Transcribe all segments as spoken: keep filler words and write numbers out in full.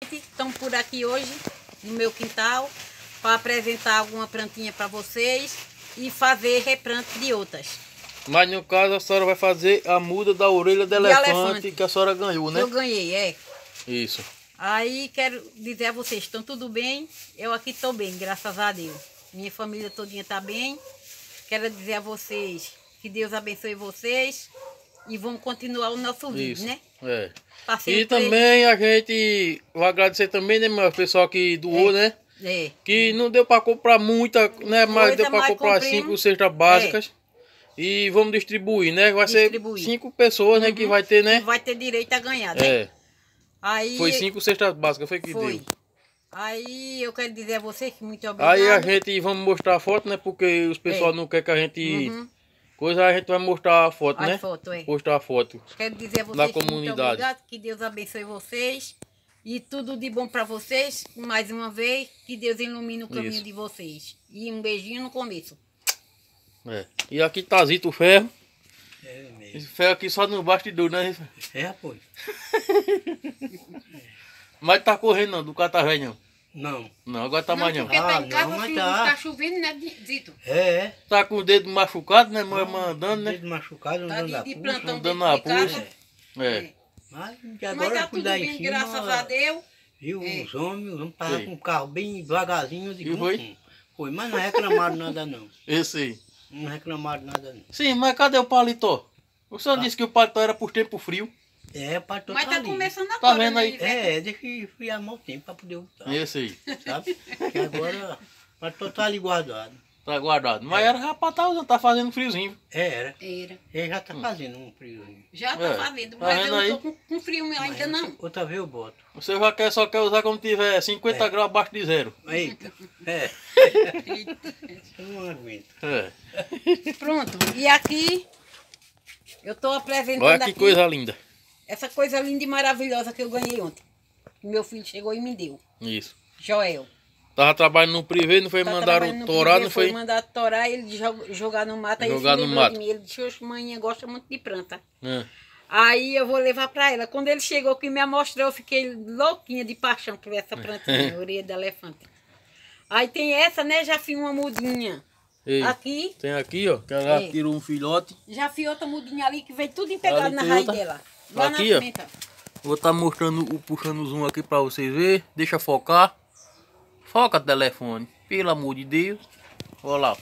Estamos por aqui hoje no meu quintal para apresentar alguma plantinha para vocês e fazer replante de outras. Mas no caso a senhora vai fazer a muda da orelha do elefante, elefante que a senhora ganhou, né? Eu ganhei, é. Isso. Aí quero dizer a vocês, estão tudo bem? Eu aqui estou bem, graças a Deus. Minha família todinha está bem. Quero dizer a vocês que Deus abençoe vocês e vamos continuar o nosso vídeo, Isso. né? É. Passei e também a gente vai agradecer também, né, meu pessoal que doou, é. né? É. Que não deu para comprar muita, né? Mas Coisa, deu para comprar cinco cestas básicas. É. E vamos distribuir, né? Vai distribuir. ser cinco pessoas, uhum. né? Que vai ter, né? Que vai ter direito a ganhar, né? É. Aí, foi cinco cestas básicas, foi que foi. deu. Aí eu quero dizer a vocês que muito obrigado. Aí a gente vamos mostrar a foto, né? Porque os pessoal é. não quer que a gente... Uhum. Coisa, a gente vai mostrar a foto, a né? Foto, é. Mostrar a foto. Quero dizer a vocês na comunidade. Muito obrigado, que Deus abençoe vocês. E tudo de bom para vocês. Mais uma vez, que Deus ilumine o caminho Isso. de vocês. E um beijinho no começo. É. E aqui tá Zito Ferro. É mesmo. Esse ferro aqui só no bastidor, né? É, pô. Mas tá correndo não, do Catavé não. Não. Não, agora tá mais não. Porque tá ah, em casa, não, assim, tá. tá chovendo, né, Zito? É, é. Tá com o dedo machucado, né, mãe? Mandando, né? Dedo machucado, tá andando de, na de puxa. plantão andando na puxa. É. é. Mas de Mas agora tá tudo lá bem, em cima, graças a Deus. Viu, é. os homens, os homens passaram com o carro bem devagarzinho. De e foi? Foi, mas não reclamaram nada não. Esse aí. Não reclamaram nada não. Sim, mas cadê o paletó? O senhor ah. disse que o paletó era por tempo frio. É, para todo Mas tá ali. começando agora, tá vendo aí? Né? É, deixa eu esfriar mal o tempo para poder voltar. Esse aí. Sabe? Que agora o paletó tá ali guardado. Tá guardado. Mas é. era já pra tá usando, tá fazendo friozinho. É, era. Era. Ele já tá fazendo um friozinho. Já tá é. fazendo, tá mas eu aí? não tô com, com frio ainda mas não. Outra vez eu boto. Você já quer, só quer usar quando tiver cinquenta é. graus abaixo de zero. Eita. É. Eu não aguento. É. Pronto. E aqui eu tô apresentando Olha que aqui coisa linda. essa coisa linda e maravilhosa que eu ganhei ontem. Meu filho chegou e me deu. Isso. Joel. Tava trabalhando no privê, não foi tá mandar o torar, não foi? Foi mandar torar, ele jogar no mato, aí ele se no mato. de mim. Ele disse, oxe, mãe, gosta muito de planta. É. Aí eu vou levar pra ela. Quando ele chegou que me mostrou, eu fiquei louquinha de paixão por essa plantinha, orelha de elefante. Aí tem essa, né? Já fiz uma mudinha. Ei, aqui. Tem aqui, ó, que ela é. tirou um filhote. Já fiz outra mudinha ali que veio tudo empegado na raiz outra. dela. Lá aqui, na ó. frente, ó. Vou estar tá mostrando, puxando o zoom aqui pra vocês verem. Deixa focar. Foca, telefone. Pelo amor de Deus. Olha lá.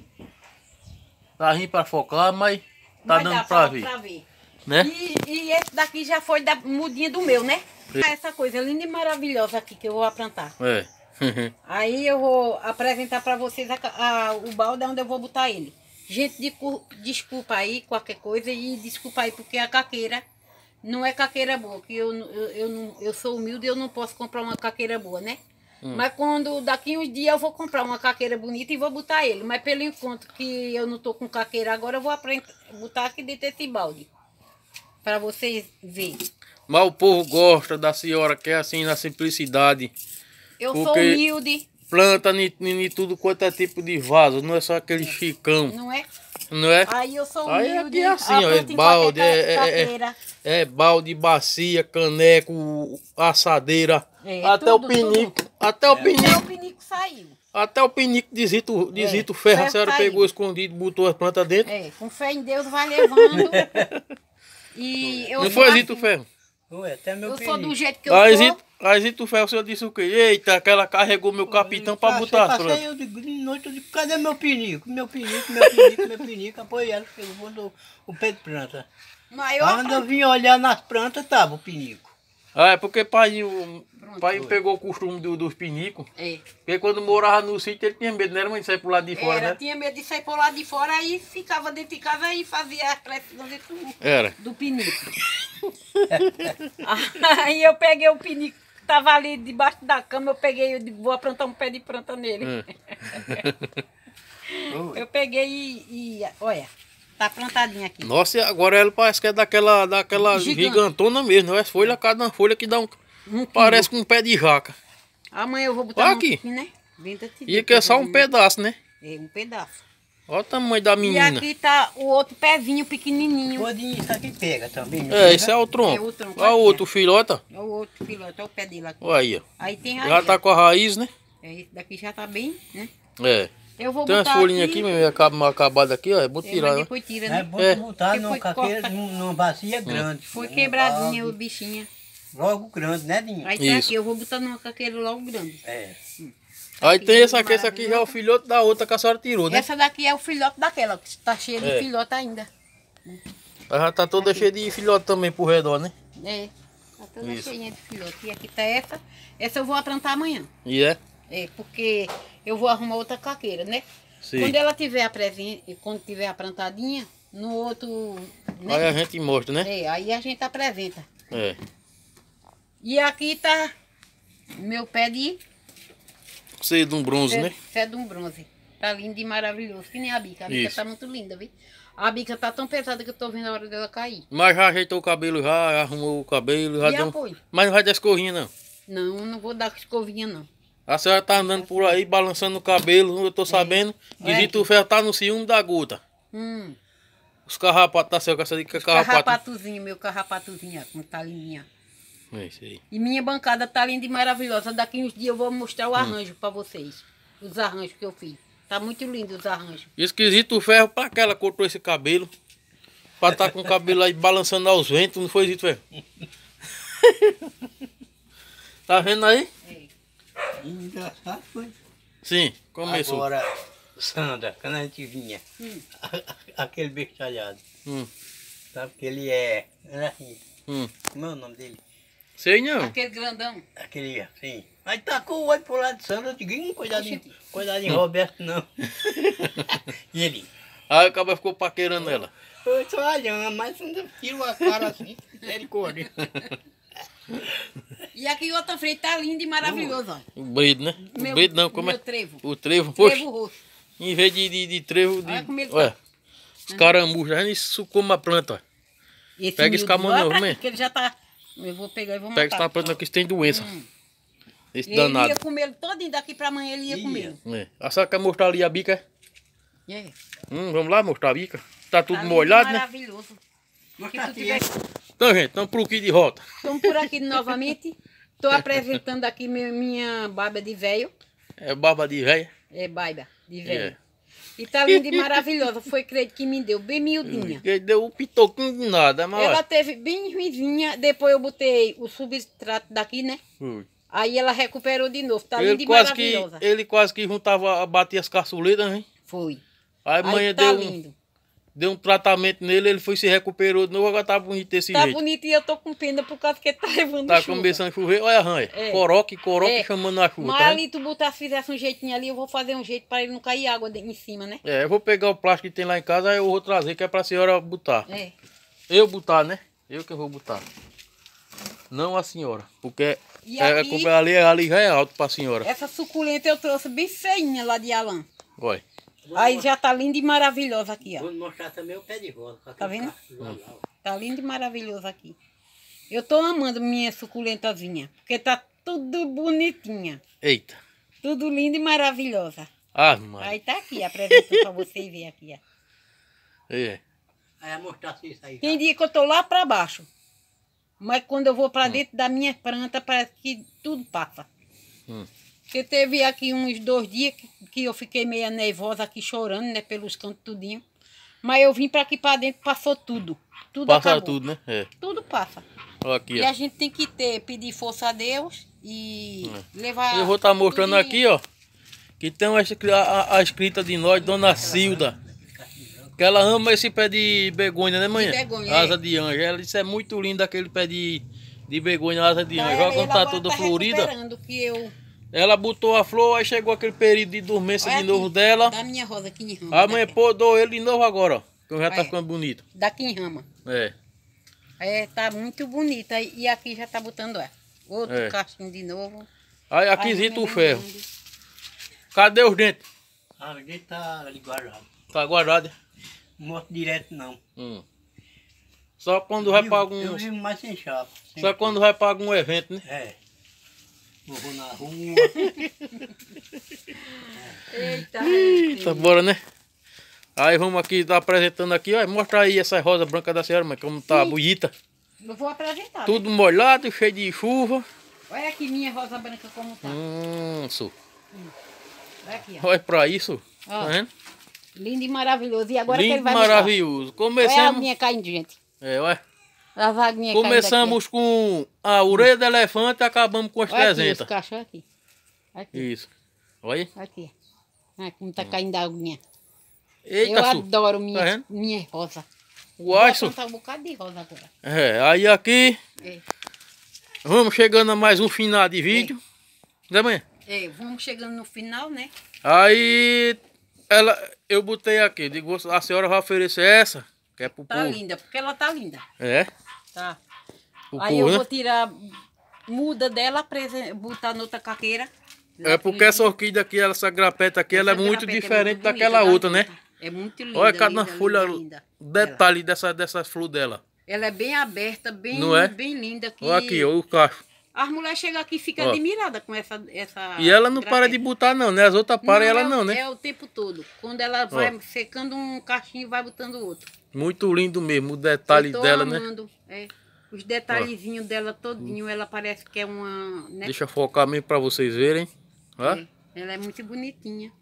Tá rindo pra focar, mas tá mas dando dá pra, pra ver. Pra ver. Né? E, e esse daqui já foi da mudinha do meu, né? É. Essa coisa linda e maravilhosa aqui que eu vou plantar. É. Aí eu vou apresentar pra vocês a, a, o balde onde eu vou botar ele. Gente, de, desculpa aí qualquer coisa e desculpa aí porque a caqueira não é caqueira boa. Que eu, eu, eu, não, eu sou humilde e eu não posso comprar uma caqueira boa, né? Hum. Mas quando daqui uns dias eu vou comprar uma caqueira bonita e vou botar ele. Mas pelo enquanto que eu não tô com caqueira agora, eu vou aprender, botar aqui dentro desse balde. Pra vocês verem. Mas o povo gosta da senhora que é assim na simplicidade. Eu sou humilde. Planta em tudo quanto é tipo de vaso, não é só aquele chicão. Não é? Não é? Aí eu sou humilde. Aí aqui é assim, ó, é balde, é, é, é balde, bacia, caneco, assadeira, é, até tudo, o pinico. Tudo. Até o pinico. Até o pinico saiu. Até o pinico de Zito, de é, Zito Ferro, a senhora saiu. Pegou escondido, botou as plantas dentro. É, com fé em Deus vai levando. E eu não foi assim, Zito Ferro? Ué, até meu eu pinico. sou do jeito que eu aí, sou. Zito, aí Zito Ferro, o senhor disse o quê? Eita, aquela carregou meu capitão para botar as plantas. Eu digo, de noite eu digo, cadê meu pinico? Meu pinico, meu pinico, meu pinico. Apoio ela, pegou, botou o pé de planta. Maior Quando eu vim olhar nas plantas, tava o pinico. Ah, é porque pai, o pai pegou o costume do, dos pinicos. É. Porque quando morava no sítio ele tinha medo, não era mãe de sair por lado de fora, era, né? Tinha medo de sair por lado de fora, aí ficava dentro de casa e fazia a pressão dentro do, era. do pinico. Aí eu peguei o pinico que tava ali debaixo da cama, eu peguei, eu vou plantar um pé de planta nele. Hum. Eu peguei e, e olha. Tá plantadinha aqui. Nossa, agora ela parece que é daquela, daquela gigantona mesmo. É folha, cada folha que dá um... um parece com um pé de jaca. Amanhã eu vou botar aqui. Um, né? E aqui é só um pedaço, né? É, um pedaço. Olha o tamanho da E menina. aqui tá o outro pezinho pequenininho. Podinho, isso aqui pega também. não É, pega? esse é o tronco. É o tronco Olha o aqui, outro filhota. É o outro piloto, é o pé dele aqui. Olha aí, ó. Aí tem raiz. Já tá com a raiz, né? É, esse daqui já tá bem, né? É. Eu vou Tem umas botar folhinhas aqui, mesmo, acaba- acabadas aqui, ó. Vou É, tirar, mas ó. depois tira, É né? bom É. botar Porque numa foi caqueira, corta- num- numa bacia grande. Foi Um quebradinha o balde, bichinha. Logo grande, né, Dinho? Aí tá Isso. aqui, eu vou botar numa caqueira logo grande. É. Aí Aqui, tem esse lindo, aqui, esse aqui já é o maravilhoso. filhote da outra que a senhora tirou, né? Essa daqui é o filhote daquela, que tá cheia de É. filhote ainda. Ela já tá toda cheia de filhote também por redor, né? É, tá toda Isso. cheinha de filhote. E aqui tá essa. Essa eu vou aprontar amanhã. E é? É, porque eu vou arrumar outra caqueira, né? Sim. Quando ela tiver apresente, quando tiver aprontadinha, no outro, né? Aí a gente mostra, né? É, aí a gente apresenta. É. E aqui tá meu pé de Sei de um bronze, pé, né? pé de um bronze. Tá lindo e maravilhoso, que nem a bica. A bica Isso. tá muito linda, viu? A bica tá tão pesada que eu tô vendo a hora dela cair. Mas já ajeitou o cabelo, já arrumou o cabelo, já E deu um... apoio? Mas não vai dar escorrinha, não. Não, eu não vou dar escovinha, não. A senhora tá andando por aí, balançando o cabelo, eu tô sabendo. Olha Dizito o aqui. ferro tá no ciúme da gota. Hum, Os carrapatos tá certo, essa dica é carrapato. carrapatozinho, meu carrapatozinho, ó, como tá lindinha. É isso aí. E minha bancada tá linda e maravilhosa. Daqui uns dias eu vou mostrar o arranjo pra vocês. Os arranjos que eu fiz. Tá muito lindo os arranjos. Esquisito o ferro, pra que ela cortou esse cabelo? Pra tá com o cabelo aí balançando aos ventos, não foi Zito Ferro? Tá vendo aí? É. Engraçado foi. Sim, começou. Agora, Sandra, quando a gente vinha, Hum. aquele bestalhado, Hum, sabe que ele é, era assim, hum. como é o nome dele? Sei não. Aquele grandão. Aquele assim. Aí tacou o olho pro lado de Sandra, eu digo, "Ih, cuidado em, Oxi. cuidado em Roberto não." E ele, Aí o cabra ficou paquerando ela. eu tô olhando, mas Sandra tirou a cara assim, misericórdia. E aqui outra frente tá lindo e maravilhoso, ó. O brido, né? O Meu- brido não, como meu é? trevo. O trevo. Poxa, Trevo roxo. em vez de, de, de trevo, de... Olha como ele tá. Olha, os caramujos, a gente sucuma a planta, ó. Esse Pega esse miúdo, camarão, olha pra vem. aqui, que ele já tá... Eu vou pegar e vou Pega matar. essa planta que tem doença. Hum. Esse Ele danado. ia comer ele todinho daqui pra amanhã, ele ia Ia. comer. É. A senhora quer mostrar ali a bica? é? É. Hum, vamos lá mostrar a bica. Tá tudo Tá lindo, molhado, né? maravilhoso. Se Mostra tu aqui, tiver... Então, gente, estamos pro aqui de volta. Estamos por aqui novamente. Estou apresentando aqui minha, minha barba de velho. É barba de véia. É barba de velho. É. E tá linda e maravilhosa. Foi crédito que me deu, bem miudinha. Que deu um pitoquinho de nada, mas Ela olha. teve bem ruizinha. Depois eu botei o substrato daqui, né? Ui. Aí ela recuperou de novo. Tá linda Ele e quase, que, maravilhosa. ele quase que juntava, batia as caçuletas, hein? Foi. Aí Aí amanhã tá deu, um, lindo. deu um tratamento nele, ele foi se recuperou de novo, agora tá bonito desse Tá jeito. bonito e eu tô com pena por causa que tá levando Tá chuva. começando a chover, olha a ranha. É. Coroque, coroque É. chamando a chuva, Mas tá vendo? ali tu botar, fizesse um jeitinho ali, eu vou fazer um jeito pra ele não cair água de- em cima, né? É, eu vou pegar o plástico que tem lá em casa, aí eu vou trazer, que é pra senhora botar. É. Eu botar, né? Eu que vou botar. Não a senhora, porque E é, aqui- comprar ali, ali já é alto pra senhora. Essa suculenta eu trouxe bem feinha lá de Alain. Olha. Aí já tá linda e maravilhosa aqui, ó. Vou mostrar também o pé de rosa. com Tá aquele vendo? cacho lá, ó. Tá lindo e maravilhoso aqui. Eu tô amando minha suculentazinha, porque tá tudo bonitinha. Eita. Tudo lindo e maravilhosa. Ah, mano. Aí tá aqui, apresentando pra vocês verem aqui, ó. É. Aí eu mostrar isso aí. Tem dia que eu tô lá pra baixo. Mas quando eu vou pra dentro da minha planta, parece que tudo passa. Hum. Porque teve aqui uns dois dias que, que eu fiquei meio nervosa aqui chorando, né? Pelos cantos tudinho. Mas eu vim pra aqui pra dentro, passou tudo. Tudo Passa acabou. tudo, né? É. Tudo passa. Olha aqui, E ó. a gente tem que ter, pedir força a Deus e levar... Eu vou estar mostrando tudo aqui, ó. Que tem uma, escri- a, a- a escrita de nós, Dona Cilda. Que ela ama esse pé de begonha, né, mãe? De begonha, Asa é. de anjo. Ela disse é muito lindo aquele pé de, de begonha, asa de Tá, anjo. ela- Olha quando ela tá agora toda tá florida. recuperando, que eu... Ela botou a flor, aí chegou aquele período de dormência Olha de novo aqui, dela. Da minha rosa aqui em rama. A mãe daqui, podou ele de novo agora, ó. Que já tá Olha. ficando bonito. daqui em rama. É. É, tá muito bonita. E aqui já tá botando, ó. Outro É. cachinho de novo. Aí Ai, aquisito o meu ferro. Deus. Cadê os dentes? Ah, ele tá ali guardado. Tá guardado. Não mostro direto não. Hum. Só quando vai Eu- pra Eu algum. vivo mais sem chapa. sem Só quando vai pra algum evento, né? É. Eu vou na rua. Eita, Eita, bora, né? Aí vamos aqui, tá apresentando aqui, ó. Mostra aí essa rosa branca da senhora, mas como tá Sim. bonita. Eu vou apresentar. Tudo Né? molhado, cheio de chuva. Olha aqui minha rosa branca como tá. Hum, isso. Olha aqui, ó. Olha pra isso. Ó. Tá vendo? Lindo e maravilhoso. E agora que Lindo, ele vai maravilhoso. mostrar. Olha a Começamos. aguinha caindo, gente. É, olha. As aguinhas Começamos com a orelha do elefante e acabamos com as caindo aqui. Olha aqui, trezentas. os cachorros aqui. Aqui. Isso. Olha. Aqui. Olha como tá caindo a aguinha. Eita, Eu Su. adoro Tá minha, vendo? minha rosa. Uai, Vou Su. plantar um bocado de rosa agora. É, aí aqui, É, vamos chegando a mais um final de vídeo. Né, mãe? é, vamos chegando no final, né? Aí, ela, eu botei aqui, digo, a senhora vai oferecer essa, que é pro Tá povo. linda, porque ela tá linda. É, Tá. pro Aí povo, eu né? vou tirar muda dela, presen- botar noutra caqueira. É porque essa orquídea aqui, essa grapeta aqui, ela é Essa muito grapeta é diferente muito bonita, daquela da outra, né? outra. É muito linda. Olha cada linda, folha, linda, linda. detalhe dessa, dessa flor dela. Ela é bem aberta, bem, Não é? bem linda. Que Olha aqui, ó, o cacho. as mulheres chegam aqui e ficam Ó. admiradas com essa, essa E ela não para de grapeta. botar não, né? As outras param e ela é o- não, né? É o tempo todo. Quando ela vai secando um cachinho, vai botando outro. Muito lindo mesmo, o detalhe Eu tô dela, né? amando, é. Os detalhezinhos dela todinho, ela parece que é uma... Né? Deixa eu focar mesmo pra vocês verem. Ó. É, ela é muito bonitinha.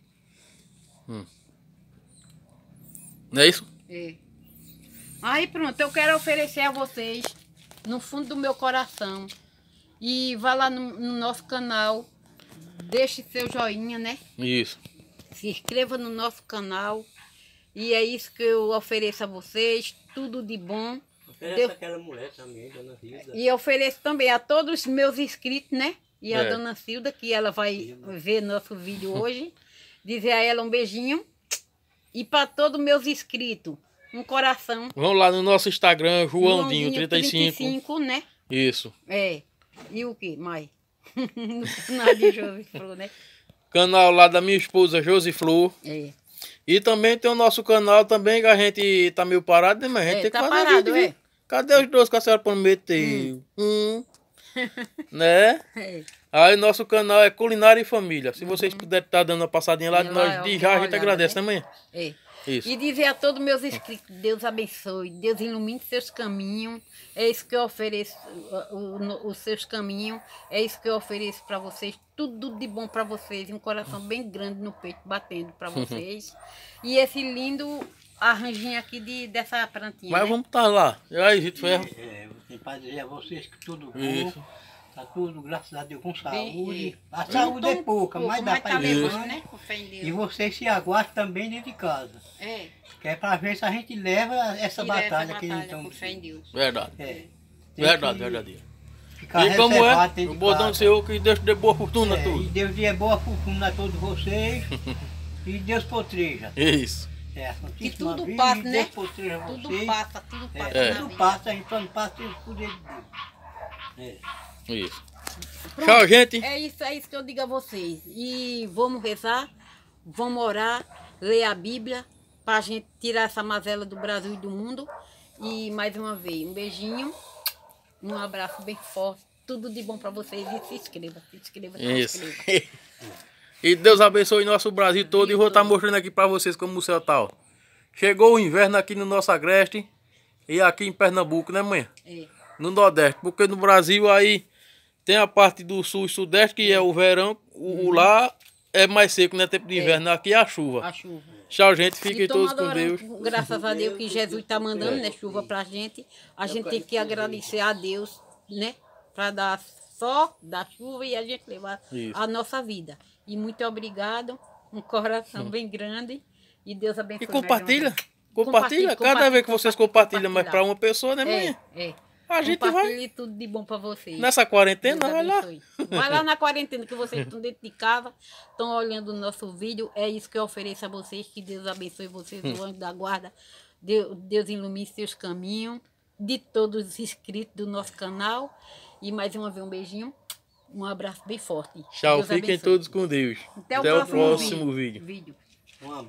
Não é isso? É. Aí pronto, eu quero oferecer a vocês, no fundo do meu coração. E vá lá no, no nosso canal, deixe seu joinha, né? Isso. Se inscreva no nosso canal. E é isso que eu ofereço a vocês, tudo de bom. Oferece Deus- aquela mulher também, dona Rita. E eu ofereço também a todos os meus inscritos, né? E a É. dona Cilda, que ela vai ver nosso vídeo hoje. Dizer a ela um beijinho. E para todos os meus inscritos, um coração. Vamos lá no nosso Instagram, Joãodinho Joãozinho trinta e cinco. trinta e cinco, né? Isso. É. E o que mais? No canal de Josi Flor, né? Canal lá da minha esposa, Josi Flor. É. E também tem o nosso canal também, que a gente tá meio parado, né? Mas a gente É, tem tá que fazer parado, vídeo, é. viu? Cadê os dois que a senhora prometeu? Hum. Né? É. Aí nosso canal é Culinária e Família. Se vocês puderem estar dando uma passadinha lá, Uhum. É lá, nós ó, de dá já a uma gente olhada, agradece, né? né, mãe? É. Isso. E dizer a todos meus inscritos, Deus abençoe, Deus ilumine seus caminhos. É isso que eu ofereço, o- o- os seus caminhos. É isso que eu ofereço para vocês. Tudo de bom para vocês. Um coração bem grande no peito, batendo para vocês. E esse lindo arranjinho aqui de, dessa plantinha. Mas né? vamos estar lá. E aí, Zito Ferro? É, tem para dizer a vocês que tudo bom. Isso. Tá tudo, graças a Deus, com Bem, saúde. é. A saúde é Então, pouca, mas dá tá para ir levando, levando. né? Com fé em Deus. E vocês se aguardem também dentro de casa. É. Que é para ver se a gente leva essa Tira batalha essa que batalha então. com fé em Deus. Verdade. É. Tem Verdade, que verdade. Ficar E como reservado é? dentro O de bordão do casa. Senhor, que Deus te dê boa fortuna a É, e tudo. Deus dê boa fortuna a todos vocês. E Deus proteja. Isso. É, a Que Santíssima tudo Virgem, passa, Deus né? proteja Tudo vocês. passa, tudo passa É, na tudo vida. passa, a gente só não passa sem o poder de Deus. É. Isso. Pronto. Tchau, gente. É isso, é isso que eu digo a vocês. E vamos rezar, vamos orar, ler a Bíblia, para a gente tirar essa mazela do Brasil e do mundo. E mais uma vez, um beijinho, um abraço bem forte, tudo de bom para vocês. E se inscreva, se inscreva, se Isso. inscreva. E Deus abençoe nosso Brasil todo. E vou estar mostrando aqui pra vocês como o céu tá. Ó. Chegou o inverno aqui no nosso agreste. E aqui em Pernambuco, né, mãe? É, No Nordeste. Porque no Brasil aí tem a parte do sul e sudeste, que é o verão. O, o lá é mais seco, né? Tempo de inverno. Aqui é a chuva. a chuva. Tchau, gente. E Fiquem tamo todos com adorando, Deus. graças a Deus que Jesus está mandando, né, chuva pra gente. A gente tem que agradecer a Deus, né, para dar só da chuva e a gente levar Isso. a nossa vida. E muito obrigado, um coração bem grande e Deus abençoe. E mais uma compartilha. vez. Compartilha. Cada compartilha, vez que vocês compartilham mais pra uma pessoa, né, mãe? É, é. A gente vai. Compartilhe tudo de bom para vocês. Nessa quarentena, Deus vai lá. abençoe. Vai lá na quarentena que vocês estão dentro de casa, estão olhando o nosso vídeo. É isso que eu ofereço a vocês. Que Deus abençoe vocês, o anjo da guarda. Deus, Deus ilumine seus caminhos. De todos os inscritos do nosso canal. E mais uma vez um beijinho. Um abraço bem forte. Tchau, Deus fiquem abençoe. todos com Deus. Até o Até o próximo, próximo vídeo. vídeo. vídeo. Um